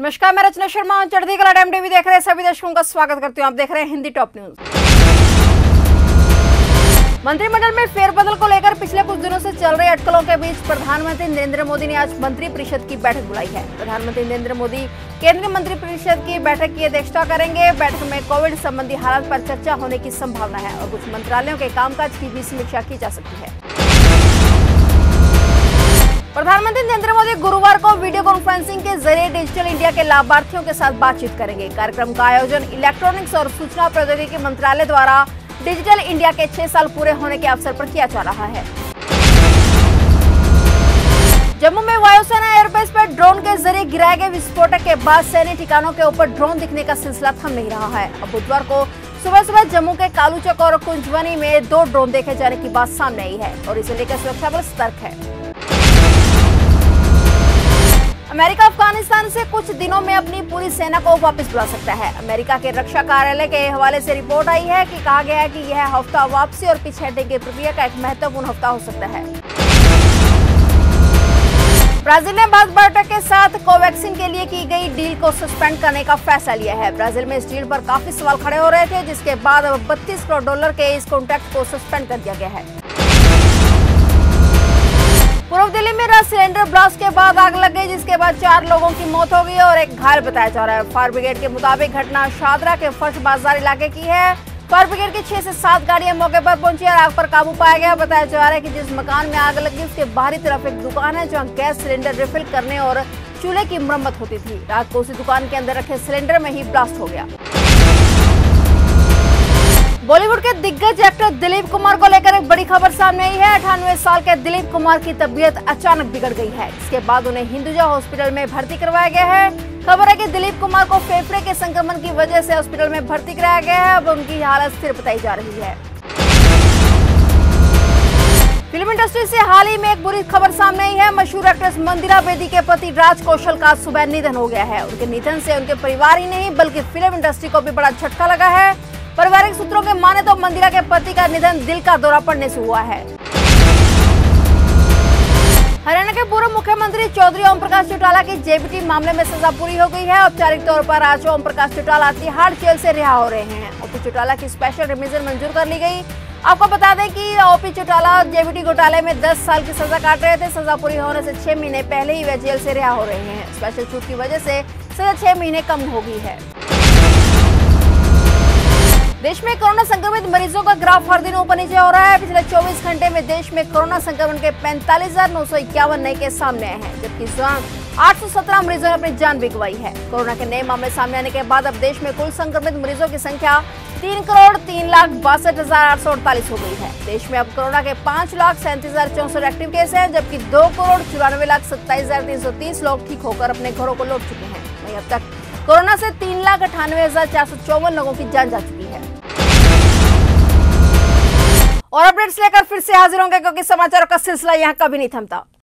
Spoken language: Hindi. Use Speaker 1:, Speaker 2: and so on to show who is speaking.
Speaker 1: नमस्कार, मैं रचना शर्मा चढ़ती कला टाइम टीवी देख रहे सभी दर्शकों का स्वागत करती हूँ। आप देख रहे हैं हिंदी टॉप न्यूज। मंत्रिमंडल में फेरबदल को लेकर पिछले कुछ दिनों से चल रही अटकलों के बीच प्रधानमंत्री नरेंद्र मोदी ने आज मंत्री परिषद की बैठक बुलाई है। प्रधानमंत्री नरेंद्र मोदी केंद्रीय मंत्री परिषद की बैठक की अध्यक्षता करेंगे। बैठक में कोविड संबंधी हालात पर चर्चा होने की संभावना है और कुछ मंत्रालयों के कामकाज की भी समीक्षा की जा सकती है। प्रधानमंत्री नरेंद्र मोदी गुरुवार को वीडियो कॉन्फ्रेंसिंग के जरिए डिजिटल इंडिया के लाभार्थियों के साथ बातचीत करेंगे। कार्यक्रम का आयोजन इलेक्ट्रॉनिक्स और सूचना प्रौद्योगिकी मंत्रालय द्वारा डिजिटल इंडिया के 6 साल पूरे होने के अवसर पर किया जा रहा है। जम्मू में वायुसेना एयरबेस पर ड्रोन के जरिए गिराए गए विस्फोटक के बाद सैन्य ठिकानों के ऊपर ड्रोन दिखने का सिलसिला थम नहीं रहा है। अब बुधवार को सुबह जम्मू के कालूचक और कुंजवनी में 2 ड्रोन देखे जाने की बात सामने आई है और इसे लेकर सुरक्षा बल सतर्क है। अमेरिका अफगानिस्तान से कुछ दिनों में अपनी पूरी सेना को वापस बुला सकता है। अमेरिका के रक्षा कार्यालय के हवाले से रिपोर्ट आई है कि कहा गया है कि यह हफ्ता वापसी और पीछे हटने की प्रक्रिया का एक महत्वपूर्ण हफ्ता हो सकता है। ब्राजील ने भारत बायोटेक के साथ कोवैक्सीन के लिए की गई डील को सस्पेंड करने का फैसला लिया है। ब्राजील में इस डील पर काफी सवाल खड़े हो रहे थे, जिसके बाद अब $32 करोड़ के इस कॉन्ट्रैक्ट को सस्पेंड कर दिया गया है। पूर्व दिल्ली में रात सिलेंडर ब्लास्ट के बाद आग लग गई, जिसके बाद 4 लोगों की मौत हो गई और एक घायल बताया जा रहा है। फायर ब्रिगेड के मुताबिक घटना शादरा के फर्श बाजार इलाके की है। फायर ब्रिगेड की 6 से 7 गाड़ियां मौके पर पहुंची और आग पर काबू पाया गया। बताया जा रहा है कि जिस मकान में आग लगी उसके बाहरी तरफ एक दुकान है जहां गैस सिलेंडर रिफिल करने और चूल्हे की मरम्मत होती थी। रात को उसी दुकान के अंदर रखे सिलेंडर में ही ब्लास्ट हो गया। बॉलीवुड के दिग्गज एक्टर दिलीप कुमार को लेकर एक बड़ी खबर सामने आई है। 98 साल के दिलीप कुमार की तबीयत अचानक बिगड़ गई है। इसके बाद उन्हें हिंदुजा हॉस्पिटल में भर्ती करवाया गया है। खबर है कि दिलीप कुमार को फेफड़े के संक्रमण की वजह से हॉस्पिटल में भर्ती कराया गया है। अब उनकी हालत स्थिर बताई जा रही है। फिल्म इंडस्ट्री से हाल ही में एक बुरी खबर सामने आई है। मशहूर एक्ट्रेस मंदिरा बेदी के पति राज कौशल का सुबह निधन हो गया है। उनके निधन से उनके परिवार ही नहीं बल्कि फिल्म इंडस्ट्री को भी बड़ा झटका लगा है। पारिवारिक सूत्रों के माने तो मंदिरा के पति का निधन दिल का दौरा पड़ने से हुआ है। हरियाणा के पूर्व मुख्यमंत्री चौधरी ओम प्रकाश चौटाला की जेबीटी मामले में सजा पूरी हो गई है। औपचारिक तौर पर आज ओम प्रकाश चौटाला तिहाड़ जेल से रिहा हो रहे हैं। ओपी चौटाला की स्पेशल रिमिशन मंजूर कर ली गई। आपको बता दें कि ओपी चौटाला जेबीटी घोटाले में 10 साल की सजा काट रहे थे। सजा पूरी होने से 6 महीने पहले ही वे जेल से रिहा हो रहे हैं। स्पेशल छूट की वजह से सजा 6 महीने कम हो गई है। देश में कोरोना संक्रमित मरीजों का ग्राफ हर दिन ऊपर नीचे हो रहा है। पिछले 24 घंटे में देश में कोरोना संक्रमण के 45,951 नए केस सामने आए हैं, जबकि 817 मरीजों ने अपनी जान भी गंवाई है। कोरोना के नए मामले सामने आने के बाद अब देश में कुल संक्रमित मरीजों की संख्या 3,03,62,848 हो गई है। देश में अब कोरोना के 5,37,64 एक्टिव केस हैं, जबकि 2,94,27,330 लोग ठीक होकर अपने घरों को लौट चुके हैं। वहीं अब तक कोरोना से 3,98,454 लोगों की जान जा चुकी है। और अपडेट्स लेकर फिर से हाजिर होंगे, क्योंकि समाचारों का सिलसिला यहाँ कभी नहीं थमता।